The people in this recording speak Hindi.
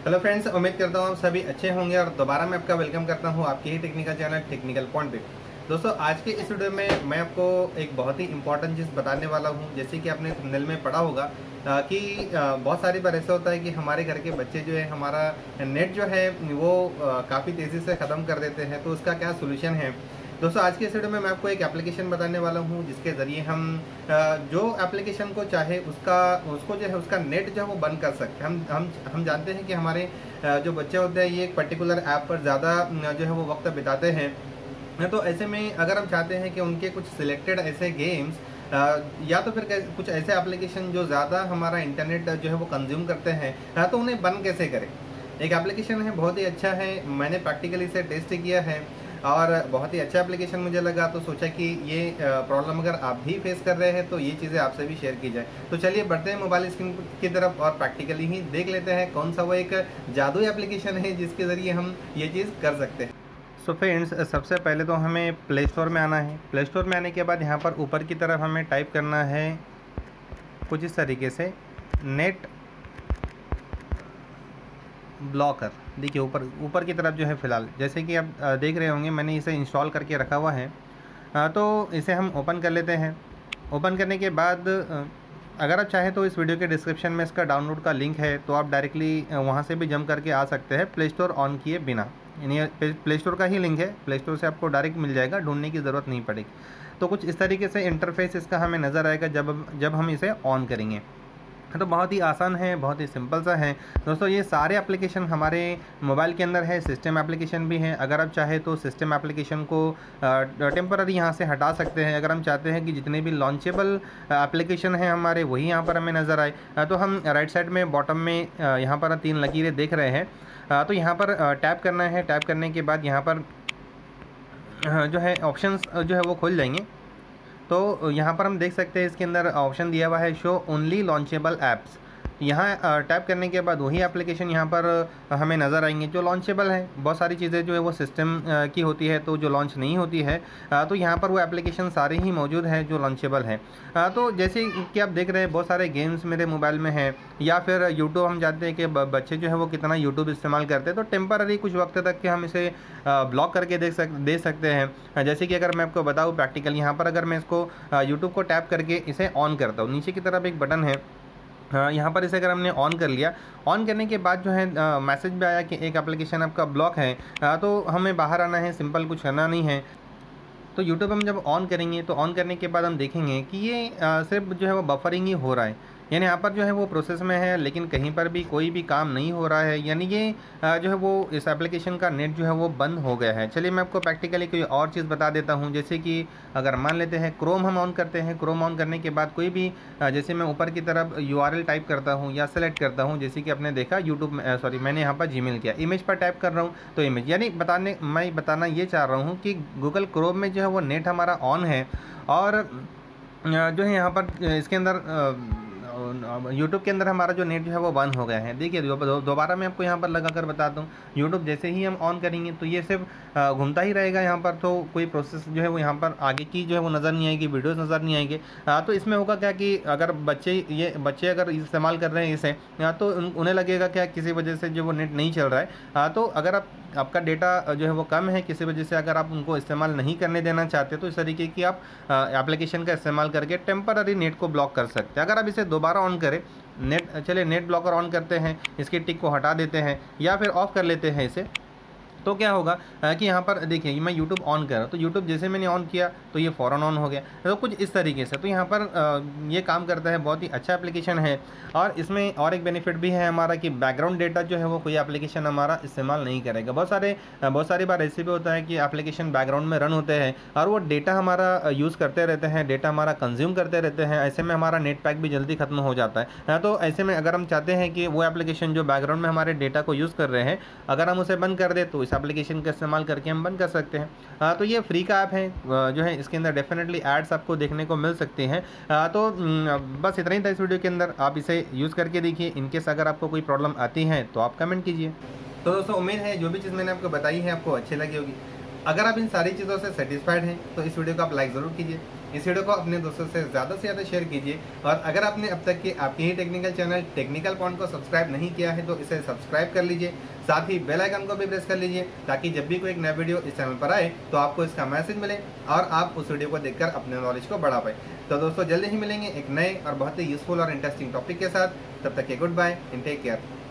हेलो फ्रेंड्स, उम्मीद करता हूँ आप सभी अच्छे होंगे और दोबारा मैं आपका वेलकम करता हूँ आपके ही टेक्निकल चैनल टेक्निकल पॉइंट पे। दोस्तों, आज के इस वीडियो में मैं आपको एक बहुत ही इंपॉर्टेंट चीज़ बताने वाला हूँ। जैसे कि आपने थंबनेल में पढ़ा होगा कि बहुत सारी बार ऐसा होता है कि हमारे घर के बच्चे जो है हमारा नेट जो है वो काफ़ी तेज़ी से ख़त्म कर देते हैं। तो उसका क्या सोल्यूशन है दोस्तों, आज के इस वीडियो में मैं आपको एक एप्लीकेशन बताने वाला हूँ जिसके ज़रिए हम जो एप्लीकेशन को चाहे उसको जो है उसका नेट जो है वो बंद कर सकते हैं। हम जानते हैं कि हमारे जो बच्चे होते हैं ये एक पर्टिकुलर ऐप पर ज़्यादा जो है वो वक्त बिताते हैं। तो ऐसे में अगर हम चाहते हैं कि उनके कुछ सिलेक्टेड ऐसे गेम्स या तो फिर कुछ ऐसे एप्लीकेशन जो ज़्यादा हमारा इंटरनेट जो है वो कंज्यूम करते हैं, तो उन्हें बंद कैसे करें। एक एप्लीकेशन है, बहुत ही अच्छा है, मैंने प्रैक्टिकली इसे टेस्ट किया है और बहुत ही अच्छा एप्लीकेशन मुझे लगा। तो सोचा कि ये प्रॉब्लम अगर आप भी फेस कर रहे हैं तो ये चीज़ें आपसे भी शेयर की जाए। तो चलिए बढ़ते हैं मोबाइल स्क्रीन की तरफ और प्रैक्टिकली ही देख लेते हैं कौन सा वो एक जादुई एप्लीकेशन है जिसके ज़रिए हम ये चीज़ कर सकते हैं। सो फ्रेंड्स, सबसे पहले तो हमें प्ले स्टोर में आना है। प्ले स्टोर में आने के बाद यहाँ पर ऊपर की तरफ हमें टाइप करना है कुछ इस तरीके से, नेट ब्लॉकर। देखिए ऊपर ऊपर की तरफ जो है फ़िलहाल जैसे कि आप देख रहे होंगे मैंने इसे इंस्टॉल करके रखा हुआ है। तो इसे हम ओपन कर लेते हैं। ओपन करने के बाद अगर आप चाहें तो इस वीडियो के डिस्क्रिप्शन में इसका डाउनलोड का लिंक है, तो आप डायरेक्टली वहाँ से भी जंप करके आ सकते हैं प्ले स्टोर ऑन किए बिना। यानी प्ले स्टोर का ही लिंक है, प्ले स्टोर से आपको डायरेक्ट मिल जाएगा, ढूंढने की ज़रूरत नहीं पड़ेगी। तो कुछ इस तरीके से इंटरफेस इसका हमें नज़र आएगा जब हम इसे ऑन करेंगे। तो बहुत ही आसान है, बहुत ही सिंपल सा है दोस्तों। ये सारे एप्लीकेशन हमारे मोबाइल के अंदर है, सिस्टम एप्लीकेशन भी है। अगर आप चाहे तो सिस्टम एप्लीकेशन को टेम्पररी यहाँ से हटा सकते हैं। अगर हम चाहते हैं कि जितने भी लॉन्चेबल एप्लीकेशन हैं हमारे वही यहाँ पर हमें नज़र आए, तो हम राइट साइड में बॉटम में यहाँ पर 3 लकीरें देख रहे हैं, तो यहाँ पर टैप करना है। टैप करने के बाद यहाँ पर जो है ऑप्शंस जो है वो खुल जाएंगे। तो यहाँ पर हम देख सकते हैं इसके अंदर ऑप्शन दिया हुआ है शो ओनली लॉन्चेबल ऐप्स। यहाँ टैप करने के बाद वही एप्लीकेशन यहाँ पर हमें नज़र आएंगे जो लॉन्चेबल है। बहुत सारी चीज़ें जो है वो सिस्टम की होती है तो जो लॉन्च नहीं होती है, तो यहाँ पर वो एप्लीकेशन सारे ही मौजूद है जो लॉन्चेबल है। तो जैसे कि आप देख रहे हैं बहुत सारे गेम्स मेरे मोबाइल में हैं, या फिर यूट्यूब हम जानते हैं कि बच्चे जो है वो कितना यूट्यूब इस्तेमाल करते हैं, तो टेम्पररी कुछ वक्त तक के हम इसे ब्लॉक करके दे सकते हैं। जैसे कि अगर मैं आपको बताऊँ प्रैक्टिकल, यहाँ पर अगर मैं इसको यूट्यूब को टैप करके इसे ऑन करता हूँ, नीचे की तरफ एक बटन है, यहाँ पर इसे अगर हमने ऑन कर लिया, ऑन करने के बाद जो है मैसेज भी आया कि एक एप्लीकेशन आपका ब्लॉक है। तो हमें बाहर आना है, सिंपल, कुछ करना नहीं है। तो यूट्यूब हम जब ऑन करेंगे तो ऑन करने के बाद हम देखेंगे कि ये सिर्फ जो है वो बफरिंग ही हो रहा है, यानी यहाँ पर जो है वो प्रोसेस में है लेकिन कहीं पर भी कोई भी काम नहीं हो रहा है, यानी ये जो है वो इस एप्लीकेशन का नेट जो है वो बंद हो गया है। चलिए मैं आपको प्रैक्टिकली कोई और चीज़ बता देता हूँ। जैसे कि अगर मान लेते हैं क्रोम हम ऑन करते हैं, क्रोम ऑन करने के बाद कोई भी जैसे मैं ऊपर की तरफ URL टाइप करता हूँ या सेलेक्ट करता हूँ, जैसे कि आपने देखा यूट्यूब में, सॉरी मैंने यहाँ पर जीमेल किया, इमेज पर टाइप कर रहा हूँ तो इमेज, यानी मैं बताना ये चाह रहा हूँ कि गूगल क्रोम में जो है वो नेट हमारा ऑन है और जो है यहाँ पर इसके अंदर यूट्यूब के अंदर हमारा जो नेट जो है वो बंद हो गया है। देखिए दोबारा मैं आपको यहाँ पर लगा कर बताता हूँ। यूट्यूब जैसे ही हम ऑन करेंगे तो ये सिर्फ घूमता ही रहेगा यहाँ पर, तो कोई प्रोसेस जो है वो यहाँ पर आगे की जो है वो नज़र नहीं आएगी, वीडियोस नज़र नहीं आएंगे। तो इसमें होगा क्या कि अगर बच्चे अगर इस्तेमाल कर रहे हैं इसे, तो उन्हें लगेगा क्या किसी वजह से जो वो नेट नहीं चल रहा है। तो अगर आपका डेटा जो है वो कम है किसी वजह से, अगर आप उनको इस्तेमाल नहीं करने देना चाहते, तो इस तरीके की आप एप्लीकेशन का इस्तेमाल करके टेम्पररी नेट को ब्लॉक कर सकते हैं। अगर आप इसे दोबारा ऑन करें, चलिए नेट ब्लॉकर ऑन करते हैं, इसकी टिक को हटा देते हैं या फिर ऑफ़ कर लेते हैं इसे, तो क्या होगा कि यहाँ पर देखिए मैं यूट्यूब ऑन कर रहा हूँ, तो यूट्यूब जैसे मैंने ऑन किया तो ये फ़ौरन ऑन हो गया। तो कुछ इस तरीके से तो यहाँ पर ये काम करता है, बहुत ही अच्छा एप्लीकेशन है। और इसमें और एक बेनिफिट भी है हमारा कि बैकग्राउंड डेटा जो है वो कोई एप्लीकेशन हमारा इस्तेमाल नहीं करेगा। बहुत सारी बार ऐसे भी होता है कि एप्लीकेशन बैकग्राउंड में रन होते हैं और वो डेटा हमारा यूज़ करते रहते हैं, डेटा हमारा कंज्यूम करते रहते हैं। ऐसे में हमारा नेट पैक भी जल्दी ख़त्म हो जाता है। तो ऐसे में अगर हम चाहते हैं कि वो एप्लीकेशन जो बैकग्राउंड में हमारे डेटा को यूज़ कर रहे हैं, अगर हम उसे बंद कर दें तो एप्लीकेशन का इस्तेमाल करके हम बंद कर सकते हैं। तो ये फ्री का ऐप है, जो है इसके अंदर डेफिनेटली एड्स आपको देखने को मिल सकती हैं। तो बस इतना ही था इस वीडियो के अंदर, आप इसे यूज़ करके देखिए। इनकेस अगर आपको कोई प्रॉब्लम आती है तो आप कमेंट कीजिए। तो दोस्तों, उम्मीद है जो भी चीज़ मैंने आपको बताई है आपको अच्छी लगी होगी। अगर आप इन सारी चीज़ों से सेटिस्फाइड हैं तो इस वीडियो को आप लाइक ज़रूर कीजिए, इस वीडियो को अपने दोस्तों से ज़्यादा शेयर कीजिए। और अगर आपने अब तक के आपके ही टेक्निकल चैनल टेक्निकल पॉइंट को सब्सक्राइब नहीं किया है तो इसे सब्सक्राइब कर लीजिए, साथ ही बेल आइकन को भी प्रेस कर लीजिए, ताकि जब भी कोई एक नया वीडियो इस चैनल पर आए तो आपको इसका मैसेज मिले और आप उस वीडियो को देखकर अपने नॉलेज को बढ़ा पाए। तो दोस्तों जल्दी ही मिलेंगे एक नए और बहुत ही यूजफुल और इंटरेस्टिंग टॉपिक के साथ। तब तक के good bye and take care.